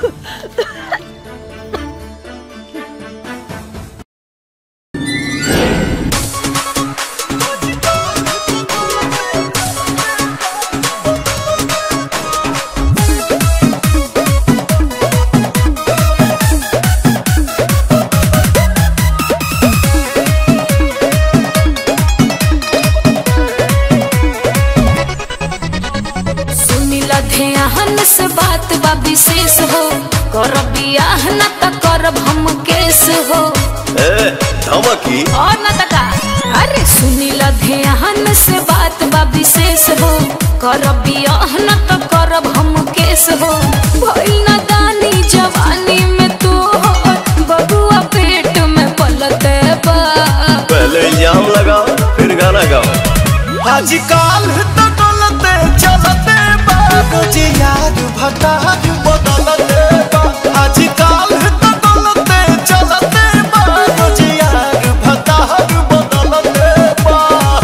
से बात बा विशेष हो, करब बियाह न त करब हम केस हो। धमकी और न तका, अरे सुनी ल ध्यान से बात बा विशेष हो, करब बियाह न त करब हम केस हो। भइल न दानी जवानी में तू हो, बबुआ पेट में पलते बा। पहले इल्जाम लगाओ फिर गाना गाओ। आजकल तो डोलते चलते बाबूजी यार भतार बदलते बा। आजकल तो डोलते चलते बाबूजी यार भतार बदलते बा।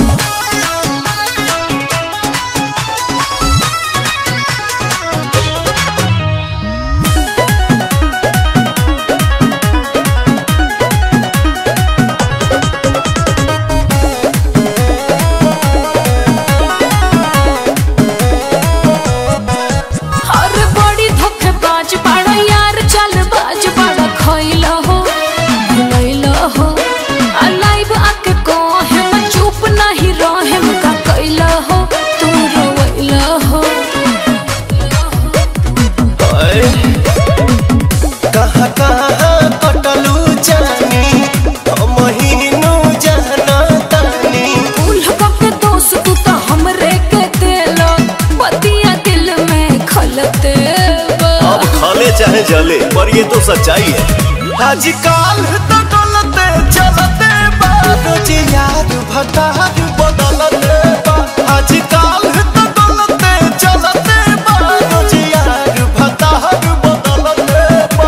चाहे जले पर ये तो सच्चाई है। आजकल तो डोलते चलते बाबूजी यार भतार बदलते बा। आजकल तो डोलते चलते बाबूजी यार भतार बदलते बा।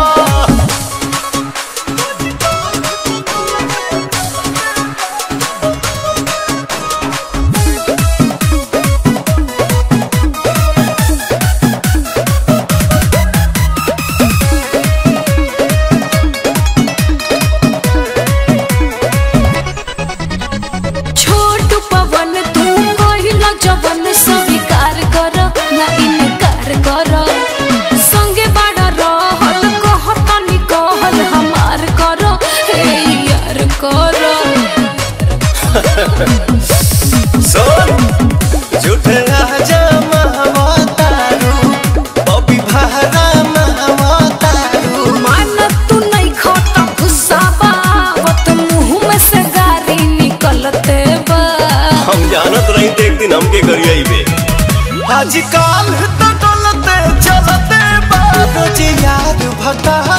जवन स्वीकार कर ना इनकार कर, संगे बड़ा रहल कहतनी कहल हमार कर हे यार कर। सुन झूठे राजा महवतारू बबी भारा महवतारू। मान तू नहीं खाता गुस्सा बावत मुंह में से गारी निकलते बा। हम जानत रही एक दिन हमके करिए बे। आजकल तो डोलते चलते बाबूजी यार भतार